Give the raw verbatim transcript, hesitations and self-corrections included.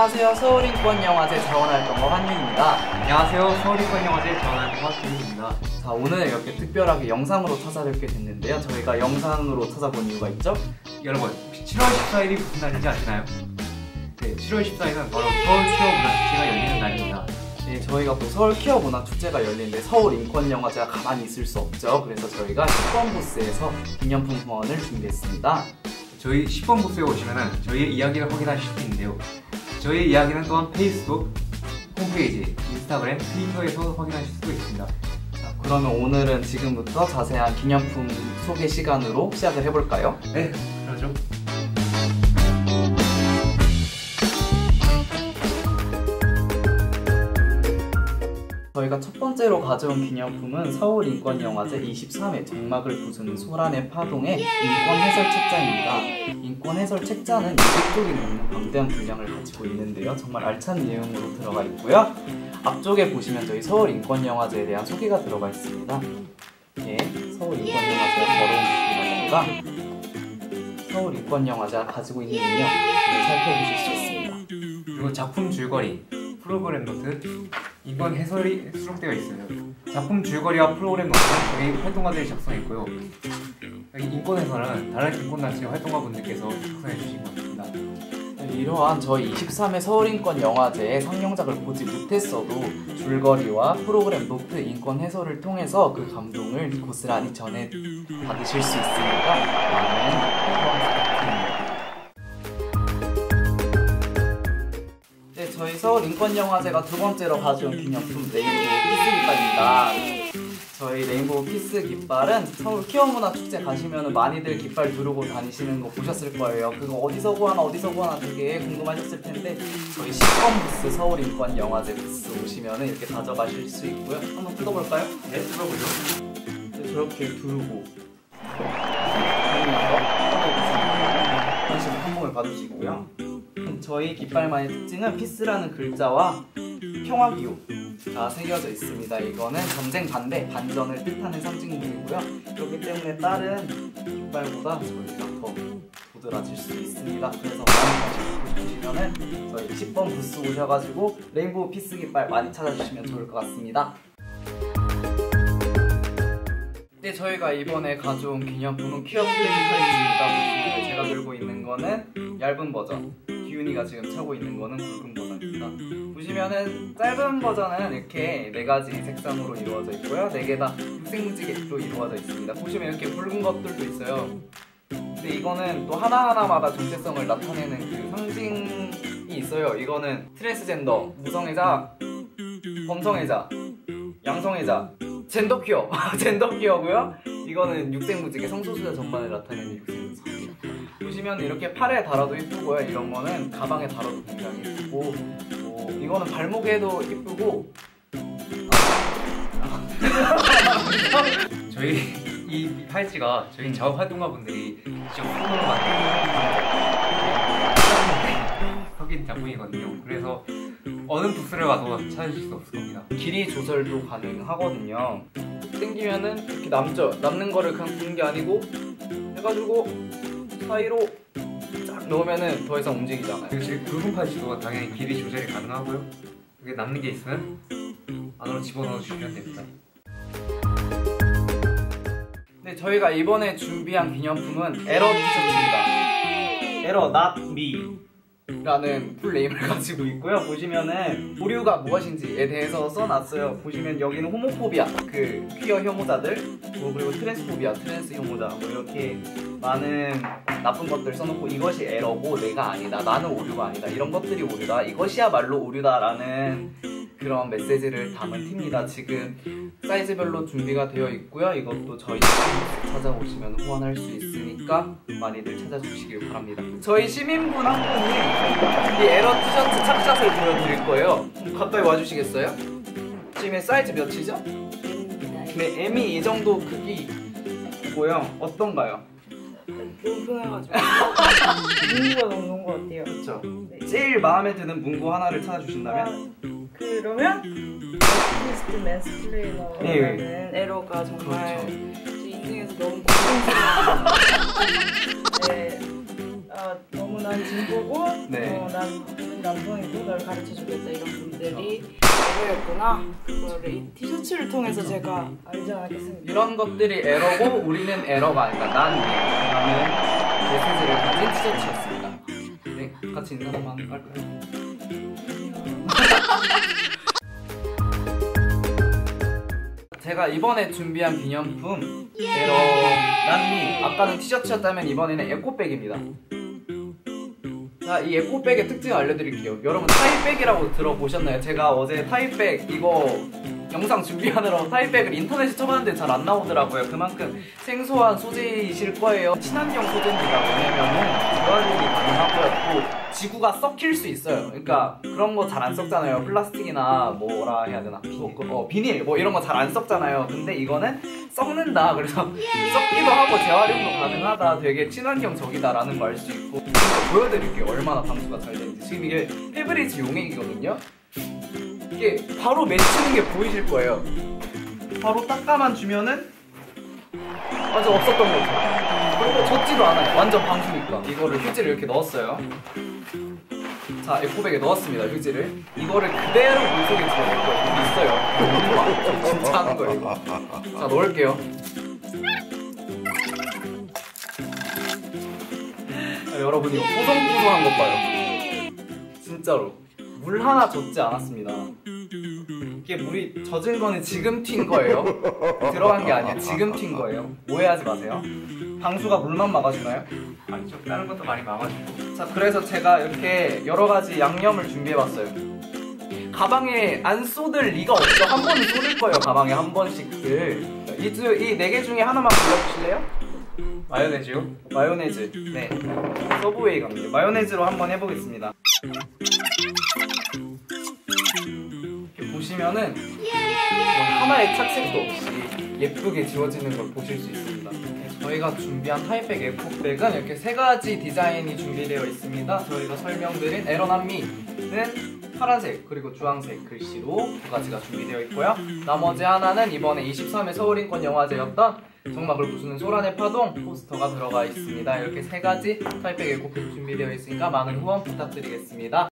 안녕하세요. 서울인권영화제 자원활동가 환윤입니다. 안녕하세요. 서울인권영화제 자원활동가 김민입니다. 자, 오늘 이렇게 특별하게 영상으로 찾아뵙게 됐는데요. 저희가 영상으로 찾아본 이유가 있죠? 여러분, 혹시 칠월 십사일이 무슨 날인지 아시나요? 네, 칠월 십사일은 바로 서울 퀴어 문화축제가 열리는 날입니다. 네, 저희가 또 서울 퀴어 문화축제가 열리는데 서울인권영화제가 가만히 있을 수 없죠. 그래서 저희가 십 번 부스에서 기념품 후원을 준비했습니다. 저희 십 번 부스에 오시면 저희의 이야기를 확인하실 수 있는데요. 저희의 이야기는 또한 페이스북, 홈페이지, 인스타그램, 트위터에서 확인하실 수도 있습니다. 자, 그러면 오늘은 지금부터 자세한 기념품 소개 시간으로 시작을 해볼까요? 네, 그러죠. 저희가 첫 번째로 가져온 기념품은 서울인권영화제 이십삼 회 정막을 부수는 소란의 파동의 인권해설 책자입니다. 인권해설 책자는 이백 쪽이 넘는 방대한 분량을 가지고 있는데요. 정말 알찬 내용으로 들어가 있고요. 앞쪽에 보시면 저희 서울인권영화제에 대한 소개가 들어가 있습니다. 이렇게 서울인권영화제가 걸어온 부분이라던가 서울인권영화제가 가지고 있는 능력을 살펴보실 수 있습니다. 그리고 작품 줄거리, 프로그램 노트, 인권 해설이 수록되어 있어요. 작품 줄거리와 프로그램 노트는 저희 활동가들이 작성했고요. 여기 인권 해설은 다른 인권단체 활동가분들께서 작성해 주신 것 같습니다. 이러한 저희 이십삼 회 서울인권영화제의 상영작을 보지 못했어도 줄거리와 프로그램 노트, 인권 해설을 통해서 그 감동을 고스란히 전해 받으실 수 있으니까 많은 후원 부탁드립니다. 네, 저희 서울인권영화제가 두 번째로 가져온 기념품 레인보우 피스 깃발입니다. 저희 레인보우 피스 깃발은 서울 퀴어문화축제 가시면 많이들 깃발 두르고 다니시는 거 보셨을 거예요. 그거 어디서 구하나 어디서 구하나 되게 궁금하셨을 텐데 저희 십 번 부스 서울인권영화제 부스 오시면 이렇게 가져가실 수 있고요. 한번 뜯어볼까요? 네, 뜯어보죠. 네, 저렇게 두르고 다니면서 이런 식으로 한봉을 받으시고요. 저희 깃발만의 특징은 피스라는 글자와 평화기호가 새겨져 있습니다. 이거는 전쟁 반대, 반전을 뜻하는 상징물이고요. 그렇기 때문에 다른 깃발보다 저희가 더 도드라질 수 있습니다. 그래서 많이 가시고 싶으시면 저희 십 번 부스 오셔가지고 레인보우 피스 깃발 많이 찾아주시면 좋을 것 같습니다. 네, 저희가 이번에 가져온 기념품은 퀴어 플래시 카드입니다. 제가 들고 있는 거는 얇은 버전, 기훈이가 지금 차고 있는 거는 굵은 버전입니다. 보시면은 짧은 버전은 이렇게 네 가지 색상으로 이루어져 있고요. 네 개 다 육색무지개로 이루어져 있습니다. 보시면 이렇게 굵은 것들도 있어요. 근데 이거는 또 하나하나마다 정체성을 나타내는 그 상징이 있어요. 이거는 트랜스젠더, 무성애자, 범성애자, 양성애자, 젠더 퀴어, 젠더 퀴어고요. 이거는 육색무지개, 성소수자 전반을 나타내는 육색무지개. 보시면 이렇게 팔에 달아도 이쁘고요. 이런 거는 가방에 달아도 굉장히 이쁘고, 어, 이거는 발목에도 이쁘고. 저희 이 팔찌가 저희 자원활동가분들이 직접 손으로 만든 석인 작품이거든요. 그래서 어느 부스를 가도 찾으실 수 없을 겁니다. 길이 조절도 가능하거든요. 당기면은 이렇게 남죠. 남는 거를 그냥 두는 게 아니고 해가지고 사이로 쫙 넣으면은 더 이상 움직이지 않아요. 그리고 지금 굵은 팔찌도 당연히 길이 조절이 가능하고요. 이게 남는 게 있으면 안으로 집어넣어 주시면 됩니다. 네, 저희가 이번에 준비한 기념품은 에러 티셔츠입니다. 에러 not me 라는 풀네임을 가지고 있고요. 보시면은 오류가 무엇인지에 대해서 써놨어요. 보시면 여기는 호모포비아, 그 퀴어 혐오자들, 뭐 그리고 트랜스포비아, 트랜스 혐오자, 뭐 이렇게 많은 나쁜 것들 써놓고 이것이 에러고 내가 아니다, 나는 오류가 아니다, 이런 것들이 오류다, 이것이야말로 오류다라는 그런 메시지를 담은 티입니다. 지금 사이즈별로 준비가 되어 있고요. 이것도 저희 찾아오시면 후원할 수 있으니까 많이들 찾아주시길 바랍니다. 저희 시민분 한 분이 이 에러 티셔츠 착샷을 보여드릴 거예요. 가까이 와주시겠어요? 지금 사이즈 몇이죠? 네, M이 이 정도 크기고요. 어떤가요? 뭉퉁해가지고 문구가 넘는 것 같아요. 그렇죠? 네. 제일 마음에 드는 문구 하나를 찾아주신다면? 그러면 아티스트 맨스 플레이너라는 네. 에러가 정말 그렇죠. 제 인생에서 너무 고통스러운 네, 아, 너무 난 진보고 네. 어, 난 남성이고 널 가르쳐주겠다 이런 분들이 에러였구나. 그거를 이 티셔츠를 통해서 제가 알지 않았겠습니까? 이런 것들이 에러고 우리는 에러가 아니라 난 라는 메시지를 가진 티셔츠였습니다. 네, 같이 인사 한번 할까요? 제가 이번에 준비한 기념품 에러 난미. 아까는 티셔츠였다면 이번에는 에코백입니다. 자, 이 에코백의 특징을 알려드릴게요. 여러분 타이백이라고 들어보셨나요? 제가 어제 타이백 이거 영상 준비하느라 타이백을 인터넷에 쳐봤는데 잘 안 나오더라고요. 그만큼 생소한 소재이실 거예요. 친환경 소재입니다. 왜냐면은 재활용이 가능하고요. 또 지구가 썩힐 수 있어요. 그러니까 그런 거 잘 안 썩잖아요. 플라스틱이나 뭐라 해야 되나? 뭐, 어, 비닐 뭐 이런 거 잘 안 썩잖아요. 근데 이거는 썩는다. 그래서 썩기도 하고 재활용도 가능하다. 되게 친환경적이다라는 걸 알 수 있고 보여드릴게요. 얼마나 방수가 잘 되는지. 지금 이게 페브리즈 용액이거든요. 이게 바로 맺히는 게 보이실 거예요. 바로 닦아만 주면은 완전 없었던 거죠. 그리고 젖지도 않아요. 완전 방수니까. 이거를 휴지를 이렇게 넣었어요. 자, 에코백에 넣었습니다. 휴지를. 이거를 그대로 물속에 집어넣을 거예요. 여기 있어요. 저 진짜 하는 거예요. 이거. 자, 넣을게요. 자, 여러분 이거 뽀송뽀송한 것 봐요. 진짜로. 물 하나 젖지 않았습니다. 이게 물이 젖은 거는 지금 튄 거예요. 들어간 게 아니야. 지금 튄 거예요. 오해하지 마세요. 방수가 물만 막아주나요? 아니죠. 다른 것도 많이 막아주고. 자, 그래서 제가 이렇게 여러 가지 양념을 준비해봤어요. 가방에 안 쏟을 리가 없죠. 한 번은 쏟을 거예요. 가방에 한 번씩들. 이 네 개 중에 하나만 골라주실래요? 마요네즈요? 마요네즈. 네. 서브웨이 갑니다. 마요네즈로 한번 해보겠습니다. 이렇게 보시면은 하나의 착색도 없이 예쁘게 지워지는 걸 보실 수 있습니다. 저희가 준비한 타이백 에코백은 이렇게 세 가지 디자인이 준비되어 있습니다. 저희가 설명드린 에러난미는 파란색 그리고 주황색 글씨로 두 가지가 준비되어 있고요. 나머지 하나는 이번에 이십삼 회 서울인권 영화제였던 정막을 부수는 소란의 파동 포스터가 들어가 있습니다. 이렇게 세 가지 타이백 에코백 준비되어 있으니까 많은 후원 부탁드리겠습니다.